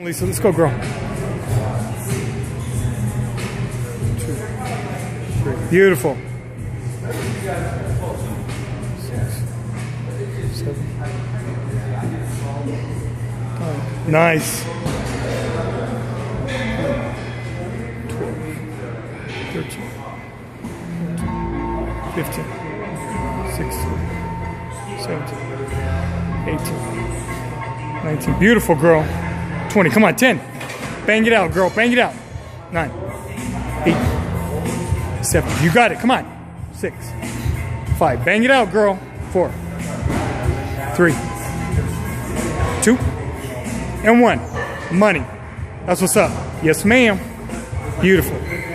Lisa, let's go, girl. 2, 3. Beautiful. 6, 7. Nice. 12, 13, 15, 16, 17, 18, 19. Beautiful, girl. 20. Come on, 10. Bang it out, girl. Bang it out. 9, 8, 7. You got it. Come on. 6, 5. Bang it out, girl. 4, 3, 2, and 1. Money. That's what's up. Yes, ma'am. Beautiful.